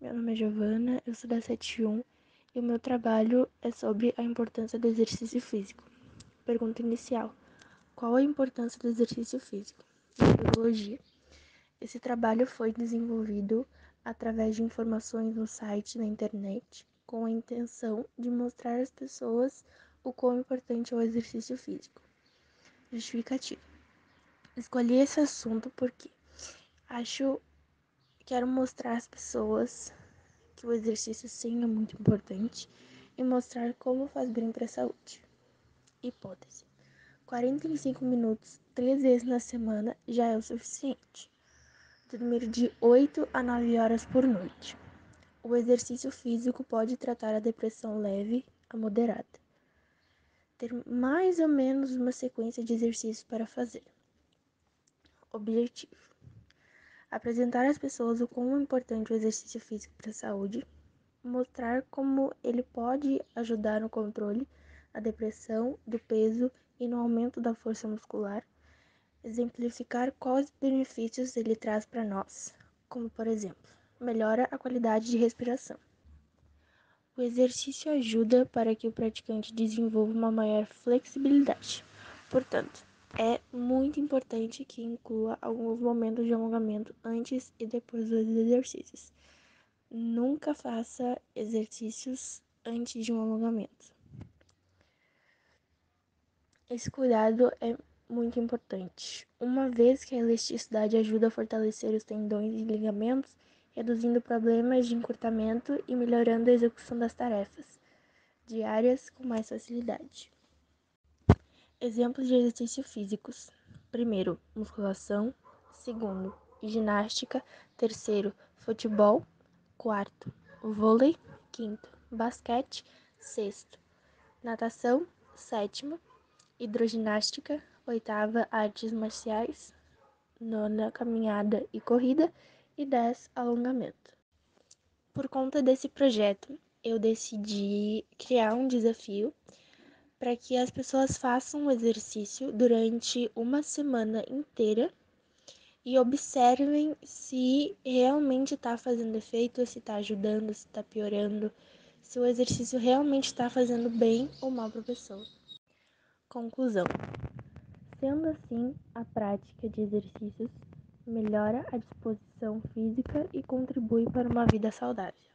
Meu nome é Giovana, eu sou da 71 e o meu trabalho é sobre a importância do exercício físico. Pergunta inicial: qual a importância do exercício físico? Biologia. Esse trabalho foi desenvolvido através de informações no site na internet, com a intenção de mostrar às pessoas o quão importante é o exercício físico. Justificativa. Escolhi esse assunto porque quero mostrar às pessoas que o exercício sim é muito importante e mostrar como faz bem para a saúde. Hipótese: 45 minutos 3 vezes na semana já é o suficiente. Dormir de 8 a 9 horas por noite. O exercício físico pode tratar a depressão leve a moderada. Ter mais ou menos uma sequência de exercícios para fazer. Objetivo: apresentar às pessoas o quão importante o exercício físico para a saúde, mostrar como ele pode ajudar no controle da depressão, do peso e no aumento da força muscular, exemplificar quais benefícios ele traz para nós, como por exemplo, melhora a qualidade de respiração. O exercício ajuda para que o praticante desenvolva uma maior flexibilidade. Portanto, é muito importante que inclua alguns momentos de alongamento antes e depois dos exercícios. Nunca faça exercícios antes de um alongamento. Esse cuidado é muito importante, uma vez que a elasticidade ajuda a fortalecer os tendões e ligamentos, reduzindo problemas de encurtamento e melhorando a execução das tarefas diárias com mais facilidade. Exemplos de exercícios físicos: primeiro, musculação; segundo, ginástica; terceiro, futebol; quarto, vôlei; quinto, basquete; sexto, natação; sétimo, hidroginástica; oitava, artes marciais; nona, caminhada e corrida; e 10, alongamento. Por conta desse projeto, eu decidi criar um desafio para que as pessoas façam o exercício durante uma semana inteira e observem se realmente está fazendo efeito, se está ajudando, se está piorando, se o exercício realmente está fazendo bem ou mal para a pessoa. Conclusão: sendo assim, a prática de exercícios melhora a disposição física e contribui para uma vida saudável.